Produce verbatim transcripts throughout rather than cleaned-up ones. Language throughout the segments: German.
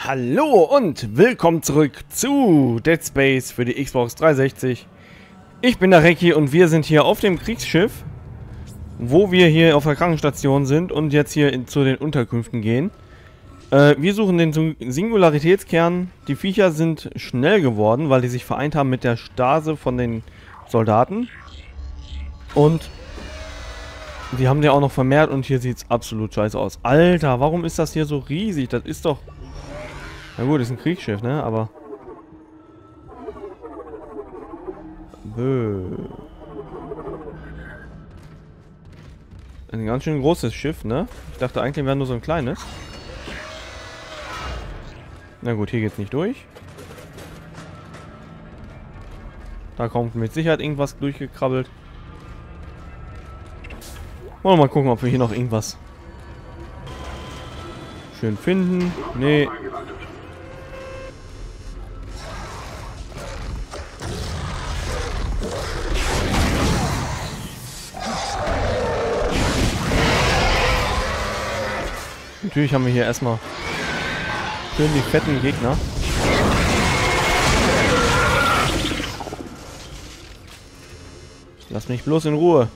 Hallo und willkommen zurück zu Dead Space für die Xbox dreihundertsechzig. Ich bin der Recki und wir sind hier auf dem Kriegsschiff, wo wir hier auf der Krankenstation sind und jetzt hier in, zu den Unterkünften gehen. Äh, wir suchen den Singularitätskern. Die Viecher sind schnell geworden, weil die sich vereint haben mit der Stase von den Soldaten. Und die haben die auch noch vermehrt und hier sieht es absolut scheiße aus. Alter, warum ist das hier so riesig? Das ist doch... Na gut, ist ein Kriegsschiff, ne? Aber... Bö. Ein ganz schön großes Schiff, ne? Ich dachte eigentlich wäre nur so ein kleines. Na gut, hier geht's nicht durch. Da kommt mit Sicherheit irgendwas durchgekrabbelt. Wollen wir mal gucken, ob wir hier noch irgendwas schön finden. Nee. Natürlich haben wir hier erstmal schön die fetten Gegner. Lass mich bloß in Ruhe.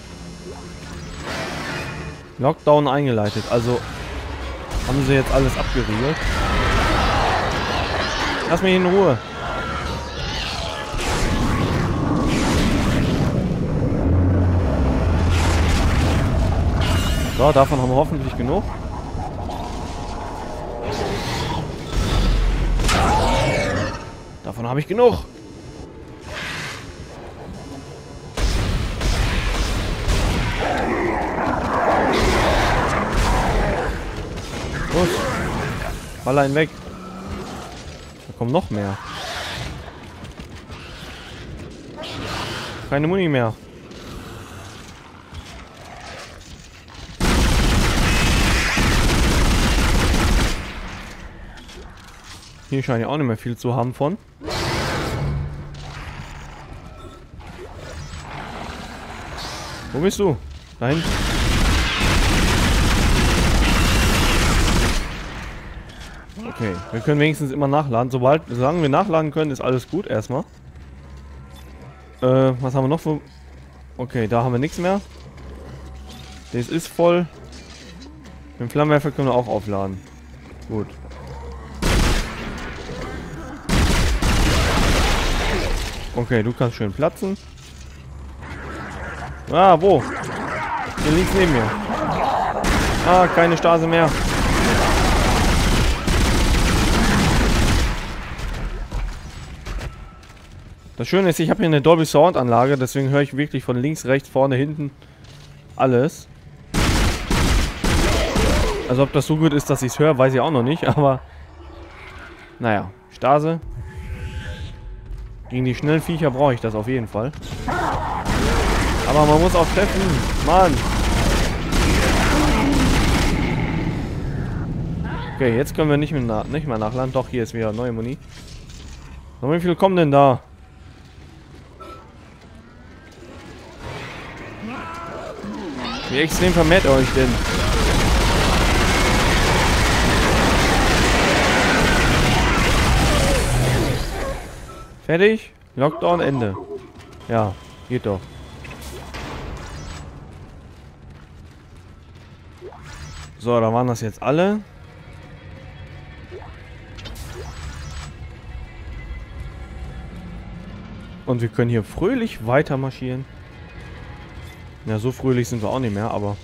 Lockdown eingeleitet, also haben sie jetzt alles abgeriegelt. Lass mich in Ruhe. So, davon haben wir hoffentlich genug. Davon habe ich genug. Los. Baller ihn weg. Da kommen noch mehr. Keine Muni mehr. Hier scheint ja auch nicht mehr viel zu haben von. Wo bist du? Da hinten. Okay, wir können wenigstens immer nachladen. Sobald, solange wir nachladen können, ist alles gut erstmal. Äh, was haben wir noch für... Okay, da haben wir nichts mehr. Das ist voll. Den Flammenwerfer können wir auch aufladen. Gut. Okay, du kannst schön platzen. Ah, wo? Hier links neben mir. Ah, keine Stase mehr. Das Schöne ist, ich habe hier eine Dolby Sound Anlage, deswegen höre ich wirklich von links, rechts, vorne, hinten alles. Also ob das so gut ist, dass ich es höre, weiß ich auch noch nicht, aber naja, Stase. Gegen die schnellen Viecher brauche ich das auf jeden Fall. Aber man muss auch treffen. Mann. Okay, jetzt können wir nicht mehr, nach, nicht mehr nachladen. Doch, hier ist wieder neue Muni. So, wie viel kommen denn da? Wie extrem vermehrt ihr euch denn? Fertig? Lockdown Ende. Ja, geht doch. So, da waren das jetzt alle. Und wir können hier fröhlich weiter marschieren. Ja, so fröhlich sind wir auch nicht mehr, aber...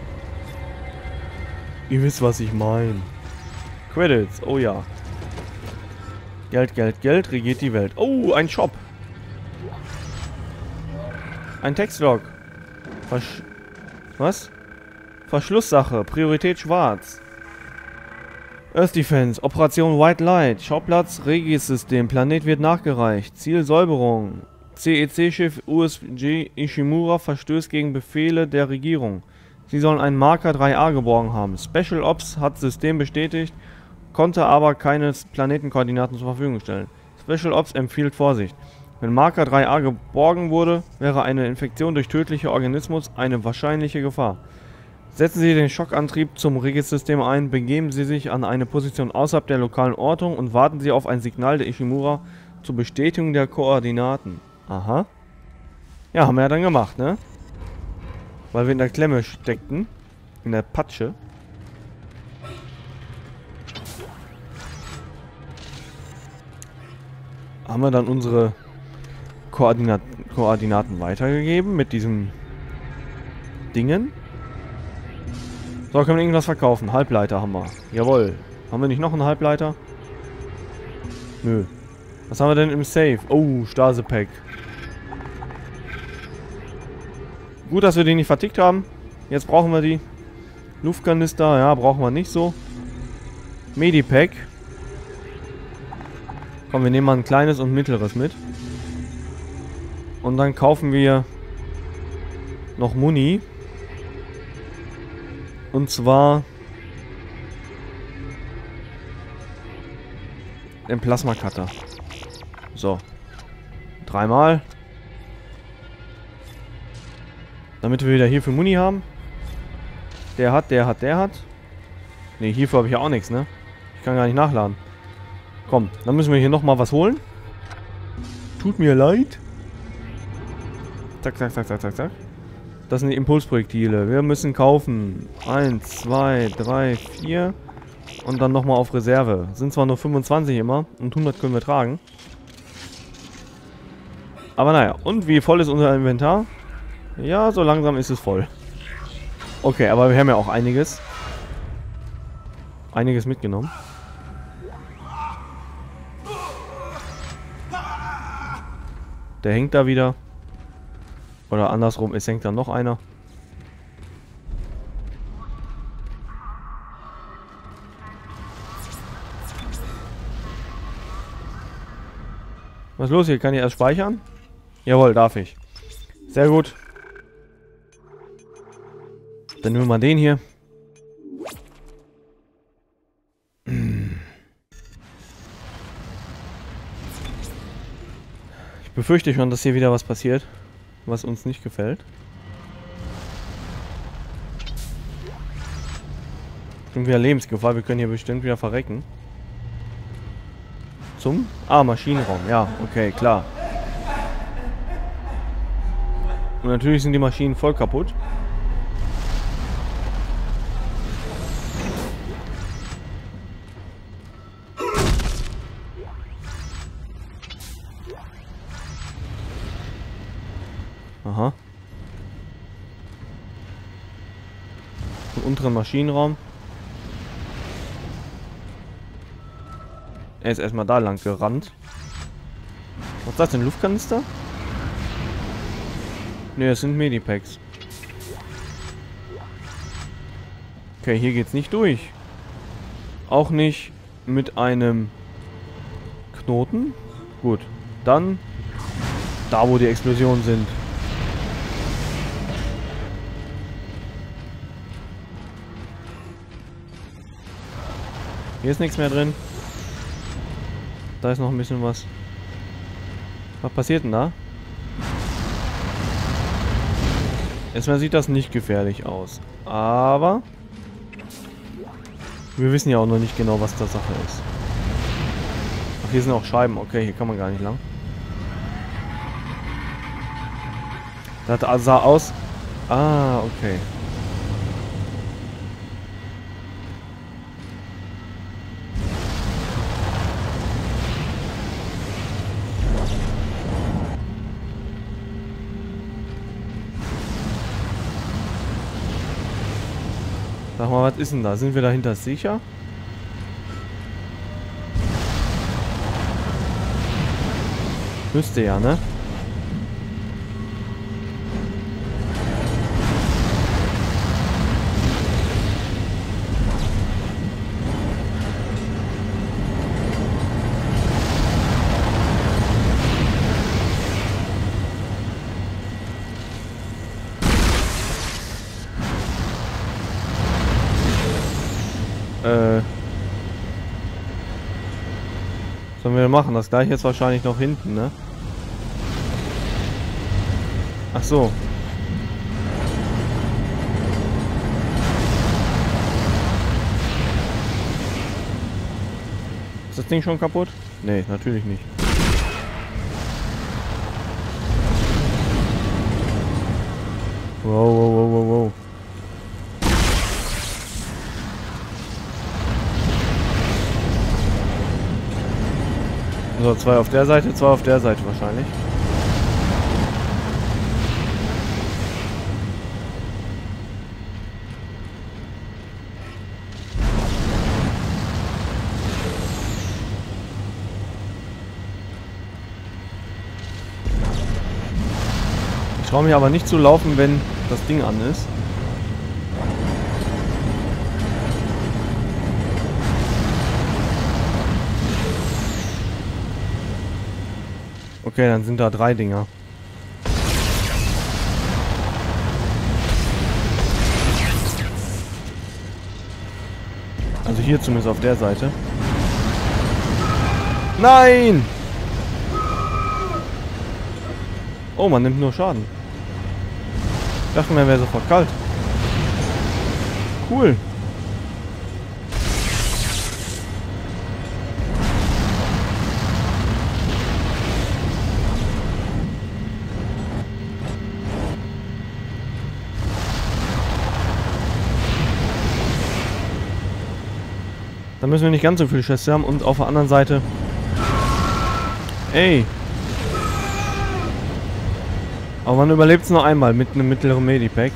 Ihr wisst, was ich meine. Credits, oh ja. Geld, Geld, Geld regiert die Welt. Oh, ein Shop. Ein Textlog. Versch Was? Verschlusssache. Priorität schwarz. Earth Defense. Operation White Light. Schauplatz Regis-System. Planet wird nachgereicht. Ziel Säuberung. C E C-Schiff U S G Ishimura verstößt gegen Befehle der Regierung. Sie sollen einen Marker drei A geborgen haben. Special Ops hat System bestätigt, konnte aber keine Planetenkoordinaten zur Verfügung stellen. Special Ops empfiehlt Vorsicht. Wenn Marker drei A geborgen wurde, wäre eine Infektion durch tödliche Organismus eine wahrscheinliche Gefahr. Setzen Sie den Schockantrieb zum Regelsystem ein, begeben Sie sich an eine Position außerhalb der lokalen Ortung und warten Sie auf ein Signal der Ishimura zur Bestätigung der Koordinaten. Aha. Ja, haben wir ja dann gemacht, ne? Weil wir in der Klemme steckten. In der Patsche. Haben wir dann unsere Koordinat Koordinaten weitergegeben mit diesem Dingen. So, können wir irgendwas verkaufen. Halbleiter haben wir. Jawohl. Haben wir nicht noch einen Halbleiter? Nö. Was haben wir denn im Safe? Oh, Stase-Pack. Gut, dass wir die nicht vertickt haben. Jetzt brauchen wir die. Luftkanister, ja, brauchen wir nicht so. Medipack. Komm, wir nehmen mal ein kleines und mittleres mit. Und dann kaufen wir noch Muni. Und zwar den Plasma-Cutter. So. Dreimal. Damit wir wieder hierfür Muni haben. Der hat, der hat, der hat. Ne, hierfür habe ich ja auch nichts, ne? Ich kann gar nicht nachladen. Komm, dann müssen wir hier nochmal was holen. Tut mir leid. Zack, zack, zack, zack, zack, zack. Das sind die Impulsprojektile. Wir müssen kaufen. eins, zwei, drei, vier. Und dann nochmal auf Reserve. Sind zwar nur fünfundzwanzig immer. Und hundert können wir tragen. Aber naja. Und wie voll ist unser Inventar? Ja, so langsam ist es voll. Okay, aber wir haben ja auch einiges. Einiges mitgenommen. Der hängt da wieder. Oder andersrum, es hängt dann noch einer. Was ist los hier? Kann ich erst speichern? Jawohl, darf ich. Sehr gut. Dann nehmen wir mal den hier. Ich befürchte schon, dass hier wieder was passiert, was uns nicht gefällt. Und wieder Lebensgefahr, wir können hier bestimmt wieder verrecken. Zum? Ah, Maschinenraum, ja, okay, klar. Und natürlich sind die Maschinen voll kaputt. Aha. Im unteren Maschinenraum. Er ist erstmal da lang gerannt. Was ist das denn? Luftkanister? Ne, das sind Medipacks. Okay, hier geht's nicht durch. Auch nicht mit einem Knoten. Gut. Dann da, wo die Explosionen sind. Hier ist nichts mehr drin. Da ist noch ein bisschen was. Was passiert denn da? Erstmal sieht das nicht gefährlich aus. Aber wir wissen ja auch noch nicht genau, was da Sache ist. Ach, hier sind auch Scheiben. Okay, hier kann man gar nicht lang. Das sah aus... Ah, okay. Sag mal, was ist denn da? Sind wir dahinter sicher? Müsste ja, ne? Äh. Sollen wir machen? Das gleiche jetzt wahrscheinlich noch hinten, ne? Ach so. Ist das Ding schon kaputt? Nee, natürlich nicht. Wow, wow, wow, wow, wow. So, zwei auf der Seite, zwei auf der Seite wahrscheinlich. Ich traue mich aber nicht zu laufen, wenn das Ding an ist. Okay, dann sind da drei Dinger. Also hier zumindest auf der Seite. Nein! Oh, man nimmt nur Schaden. Ich dachte, mir wäre sofort kalt. Cool. Da müssen wir nicht ganz so viel Schüsse haben. Und auf der anderen Seite... Ey! Aber man überlebt es nur einmal mit einem mittleren Medipack.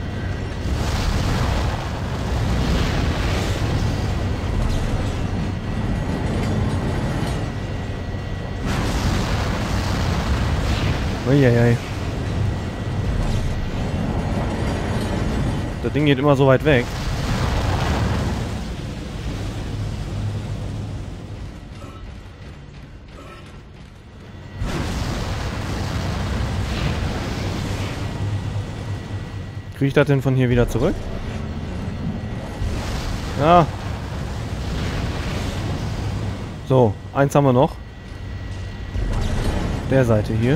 Uiuiui. Das Ding geht immer so weit weg. Kriege ich das denn von hier wieder zurück? Ja. So, eins haben wir noch. Der Seite hier.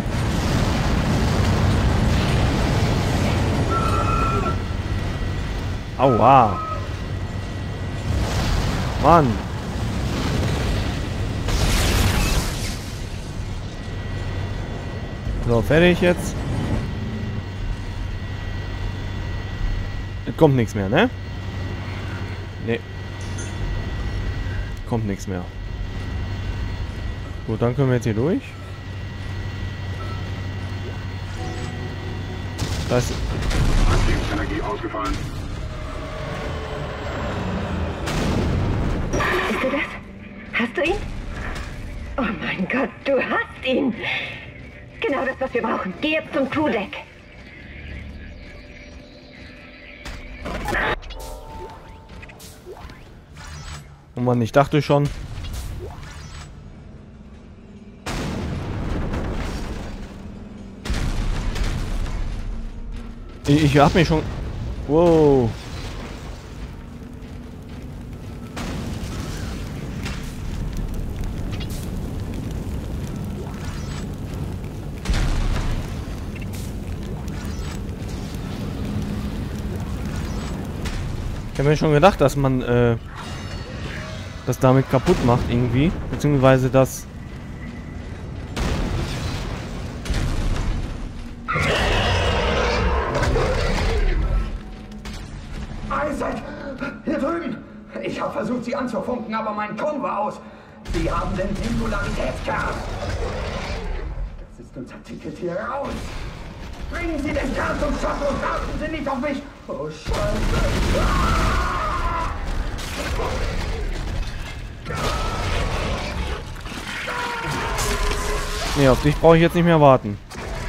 Aua. Mann. So, fertig jetzt. Es kommt nichts mehr, ne? Ne. Kommt nichts mehr. Gut, dann können wir jetzt hier durch. Da ist... Energie ausgefallen. Bist du das? Hast du ihn? Oh mein Gott, du hast ihn! Genau das, was wir brauchen. Geh jetzt zum Crewdeck. Oh Mann, ich dachte schon. Ich, ich hab mich schon... Wow. Ich habe mir schon gedacht, dass man äh, das damit kaputt macht irgendwie, beziehungsweise das... Isaac! Hier drüben! Ich habe versucht, Sie anzufunken, aber mein Ton war aus. Sie haben den Singularitätskern. Das ist unser Ticket hier raus. Bringen Sie den Kern zum Schock und warten Sie nicht auf mich. Oh, Scheiße. Ah! Nee, auf dich brauche ich jetzt nicht mehr warten.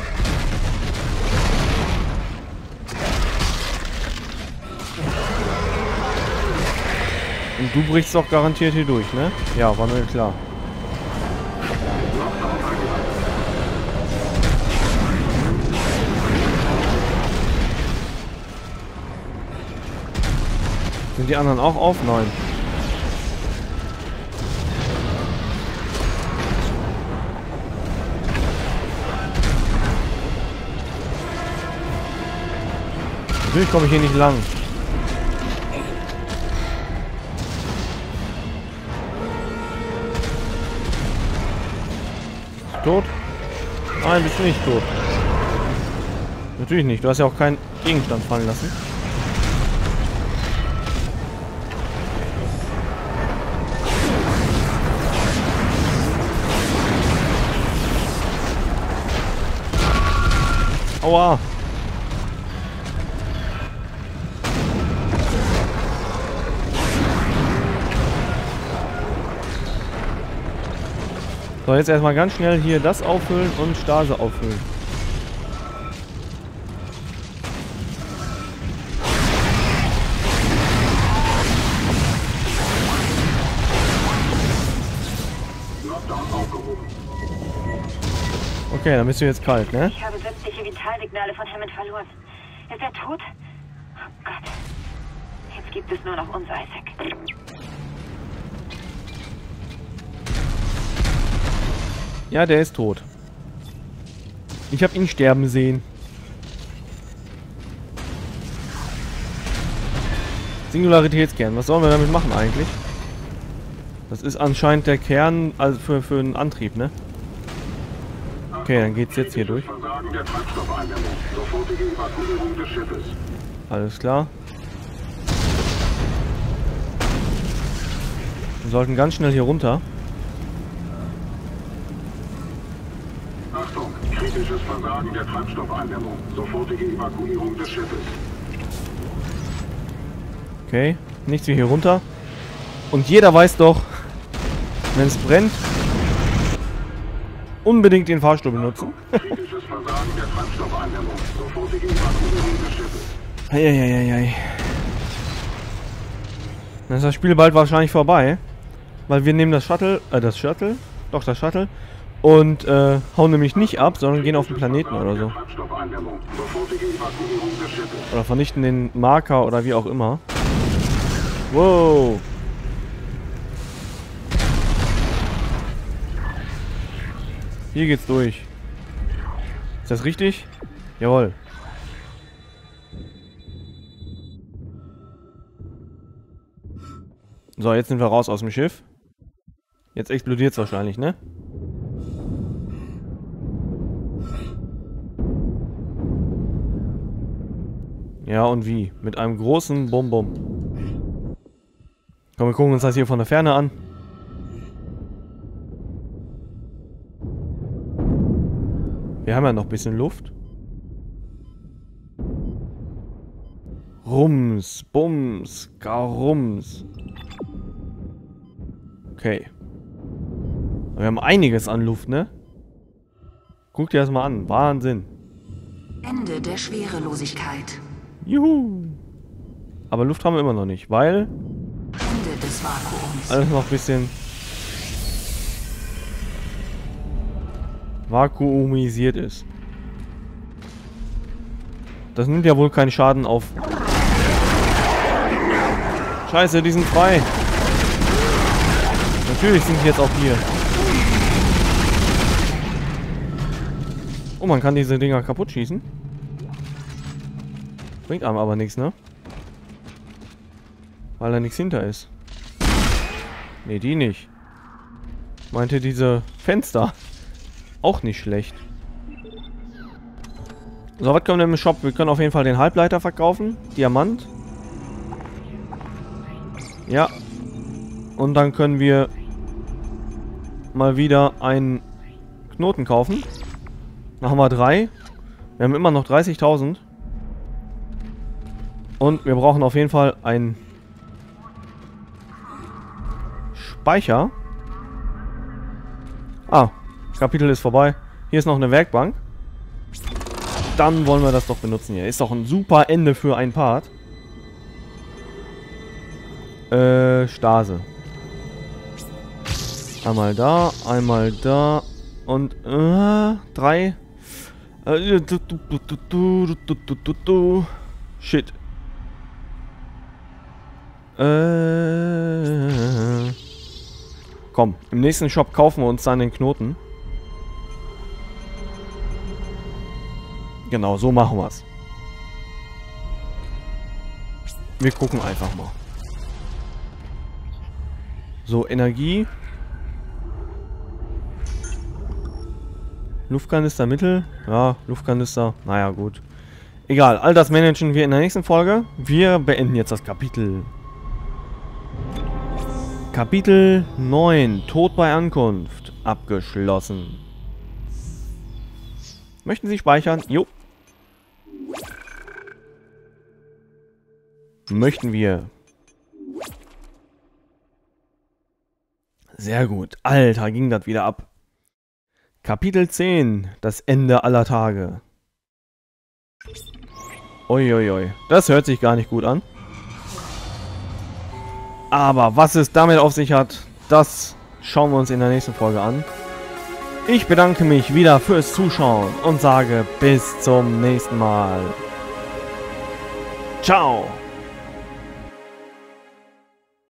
Und du brichst doch garantiert hier durch, ne? Ja, war mir klar. Sind die anderen auch auf? Nein. Natürlich komme ich hier nicht lang. tot? Nein, bist du nicht tot. Natürlich nicht. Du hast ja auch keinen Gegenstand fallen lassen. Aua! So, jetzt erstmal ganz schnell hier das auffüllen und Stase auffüllen. Okay, dann bist du jetzt kalt, ne? Ich habe sämtliche Vitalsignale von Hammond verloren. Ist er tot? Oh Gott. Jetzt gibt es nur noch uns, Isaac. Ja, der ist tot. Ich habe ihn sterben sehen. Singularitätskern. Was sollen wir damit machen eigentlich? Das ist anscheinend der Kern also für, für einen Antrieb, ne? Okay, dann geht's jetzt hier durch. Alles klar. Wir sollten ganz schnell hier runter. Achtung, kritisches Versagen der Treibstoffeindämmung. Sofortige Evakuierung des Schiffes. Okay, nichts wie hier runter. Und jeder weiß doch, wenn es brennt, unbedingt den Fahrstuhl benutzen. Kritisches Versagen der Treibstoffeindämmung. Sofortige Evakuierung des Schiffes. Eieieiei. Dann ist das Spiel bald wahrscheinlich vorbei. Weil wir nehmen das Shuttle, äh, das Shuttle, doch das Shuttle, und äh, hauen nämlich nicht ab, sondern gehen auf den Planeten oder so. Oder vernichten den Marker oder wie auch immer. Wow. Hier geht's durch. Ist das richtig? Jawohl. So, jetzt sind wir raus aus dem Schiff. Jetzt explodiert es wahrscheinlich, ne? Ja, und wie? Mit einem großen Bum-Bum. Komm, wir gucken uns das hier von der Ferne an. Wir haben ja noch ein bisschen Luft. Rums, Bums, Garums. Okay. Wir haben einiges an Luft, ne? Guck dir das mal an. Wahnsinn. Ende der Schwerelosigkeit. Juhu. Aber Luft haben wir immer noch nicht, weil Ende des Vakuums. alles noch ein bisschen vakuumisiert ist. Das nimmt ja wohl keinen Schaden auf. Scheiße, die sind frei. Natürlich sind die jetzt auch hier. Oh, man kann diese Dinger kaputt schießen. Bringt einem aber nichts, ne? Weil da nichts hinter ist. Ne, die nicht. Meinte diese Fenster. Auch nicht schlecht. So, was können wir im Shop? Wir können auf jeden Fall den Halbleiter verkaufen. Diamant. Ja. Und dann können wir mal wieder einen Knoten kaufen. Dann haben wir drei. Wir haben immer noch dreißigtausend. Und wir brauchen auf jeden Fall einen Speicher. Ah, das Kapitel ist vorbei. Hier ist noch eine Werkbank. Dann wollen wir das doch benutzen hier. Ist doch ein super Ende für ein Part. Äh, Stase. Einmal da, einmal da und äh, drei. Äh, Shit. Äh, komm, im nächsten Shop kaufen wir uns dann den Knoten. Genau, so machen wir es. Wir gucken einfach mal. So, Energie. Luftkanister Mittel. Ja, Luftkanister. Naja, gut. Egal, all das managen wir in der nächsten Folge. Wir beenden jetzt das Kapitel. Kapitel neun. Tod bei Ankunft. Abgeschlossen. Möchten Sie speichern? Jo. Möchten wir. Sehr gut. Alter, ging das wieder ab. Kapitel zehn. Das Ende aller Tage. Uiuiui. Das hört sich gar nicht gut an. Aber was es damit auf sich hat, das schauen wir uns in der nächsten Folge an. Ich bedanke mich wieder fürs Zuschauen und sage bis zum nächsten Mal. Ciao.